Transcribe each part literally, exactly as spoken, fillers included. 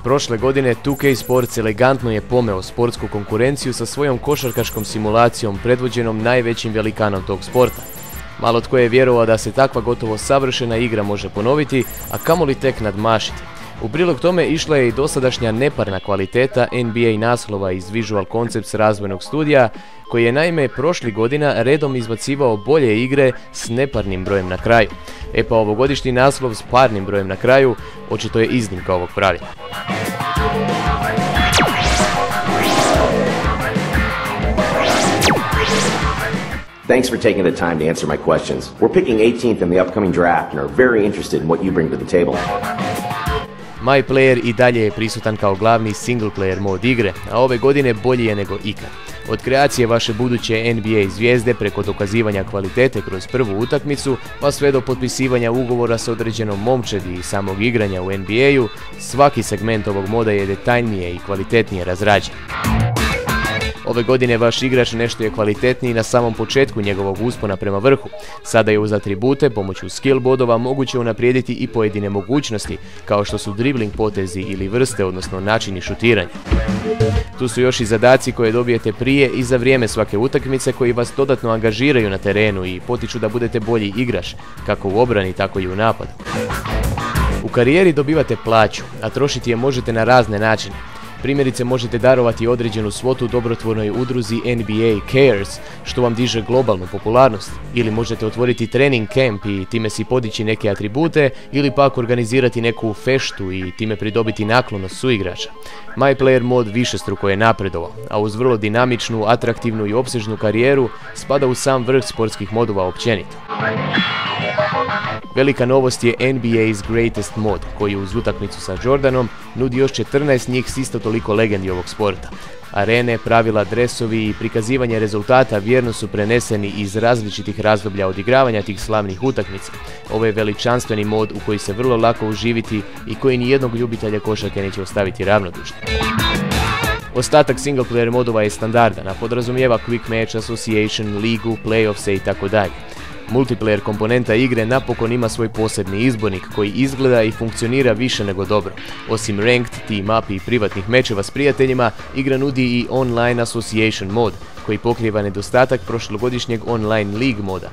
Prošle godine two K Sports elegantno je pomeo sportsku konkurenciju sa svojom košarkaškom simulacijom predvođenom najvećim velikanom tog sporta. Malo tko je vjerovao da se takva gotovo savršena igra može ponoviti, a kamoli tek nadmašiti. U prilog tome išla je i dosadašnja neparna kvaliteta N B A naslova iz Visual Concepts razvojnog studija, koji je naime prošlih godina redom izbacivao bolje igre s neparnim brojem na kraju. E pa ovogodišnji naslov s parnim brojem na kraju očito je iznimka ovog pravila. Thanks for taking the time to answer my questions. We're picking eighteenth in the upcoming draft and are very interested in what you bring to the table. MyPlayer i dalje je prisutan kao glavni single player mod igre, a ove godine bolji je nego ikad. Od kreacije vaše buduće N B A zvijezde preko dokazivanja kvalitete kroz prvu utakmicu, pa sve do potpisivanja ugovora sa određenom momčadi i samog igranja u N B A-u, svaki segment ovog moda je detaljnije i kvalitetnije razrađen. Ove godine vaš igrač nešto je kvalitetniji na samom početku njegovog uspona prema vrhu. Sada je uz atribute pomoću skill bodova moguće unaprijediti i pojedine mogućnosti, kao što su dribling potezi ili vrste, odnosno načini šutiranja. Tu su još i zadaci koje dobijete prije i za vrijeme svake utakmice koji vas dodatno angažiraju na terenu i potiču da budete bolji igrač, kako u obrani, tako i u napadu. U karijeri dobivate plaću, a trošiti je možete na razne načine. Primjerice možete darovati određenu svotu dobrotvornoj udruzi N B A Cares, što vam diže globalnu popularnost. Ili možete otvoriti trening camp i time si podići neke atribute, ili pak organizirati neku feštu i time pridobiti naklonost suigrača. MyPlayer mod višestruko je napredovao, a uz vrlo dinamičnu, atraktivnu i opsežnu karijeru spada u sam vrh sportskih modova općenito. Velika novost je N B A's Greatest mod, koji uz utakmicu sa Jordanom nudi još četrnaest njih s isto toliko legendi ovog sporta. Arene, pravila, dresovi i prikazivanje rezultata vjerno su preneseni iz različitih razdoblja odigravanja tih slavnih utakmica. Ovo je veličanstveni mod u koji se vrlo lako uživiti i koji nijednog ljubitelja košarke neće ostaviti ravnodušnim. Ostatak single player modova je standardan, a podrazumijeva Quick Match, Association, ligu, playoffse i tako dalje. Multiplayer komponenta igre napokon ima svoj posebni izbornik koji izgleda i funkcionira više nego dobro. Osim ranked, team up i privatnih mečeva s prijateljima, igra nudi i online association mod, koji pokriva nedostatak prošlogodišnjeg online league moda.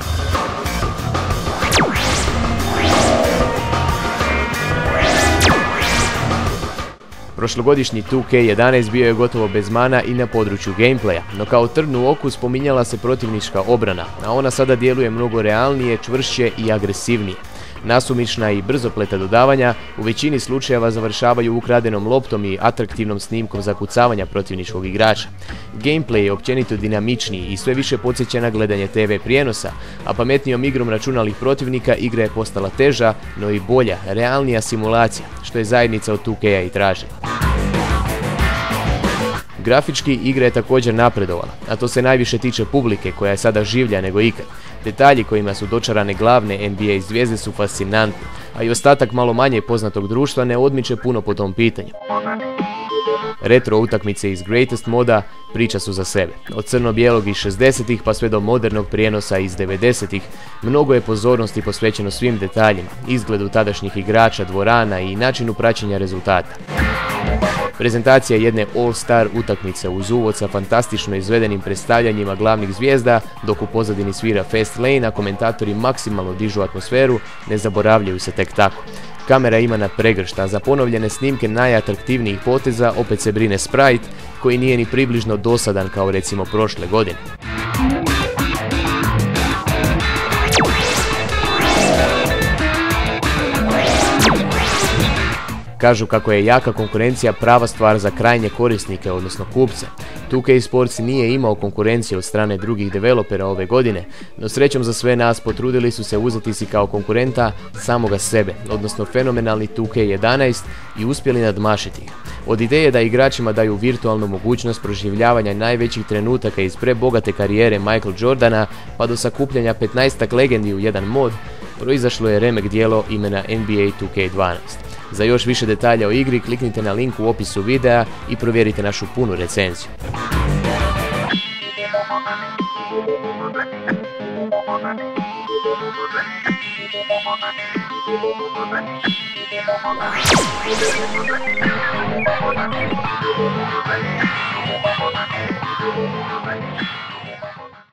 Prošlogodišnji two K jedanaest bio je gotovo bez mana i na području gameplaya, no kao trn u oku spominjala se protivnička obrana, a ona sada djeluje mnogo realnije, čvršće i agresivnije. Nasumična i brzopleta dodavanja u većini slučajeva završavaju ukradenom loptom i atraktivnom snimkom zakucavanja protivničkog igrača. Gameplay je općenito dinamičniji i sve više podsjeća na gledanje T V prijenosa, a pametnijom igrom računalih protivnika igra je postala teža, no i bolja, realnija simulacija, što je zajednica od two K-a i tražila. Grafički igra je također napredovala, a to se najviše tiče publike koja je sada življa nego ikad. Detalji kojima su dočarane glavne N B A zvijezde su fascinantni, a i ostatak malo manje poznatog društva ne odmiče puno po tom pitanju. Retro utakmice iz Greatest moda priča su za sebe. Od crno-bijelog iz šezdesetih pa sve do modernog prijenosa iz devedesetih, mnogo je pozornosti posvećeno svim detaljima, izgledu tadašnjih igrača, dvorana i načinu praćenja rezultata. Prezentacija jedne all-star utakmice uz uvod sa fantastično izvedenim predstavljanjima glavnih zvijezda, dok u pozadini svira Fast Lane, a komentatori maksimalno dižu atmosferu, ne zaboravljaju se tek tako. Kamera ima na pregršt, a za ponovljene snimke najatraktivnijih poteza opet se brine Sprite, koji nije ni približno dosadan kao recimo prošle godine. Kažu kako je jaka konkurencija prava stvar za krajnje korisnike, odnosno kupce. two K Sports nije imao konkurencije od strane drugih developera ove godine, no srećom za sve nas potrudili su se uzeti si kao konkurenta samoga sebe, odnosno fenomenalni two K jedanaest, i uspjeli nadmašiti ga. Od ideje da igračima daju virtualnu mogućnost proživljavanja najvećih trenutaka iz prebogate karijere Michael Jordana, pa do sakupljanja petnaestak legendi u jedan mod, proizašlo je remek djelo imena N B A two K dvanaest. Za još više detalja o igri kliknite na link u opisu videa i provjerite našu punu recenziju. Wow. Thank you.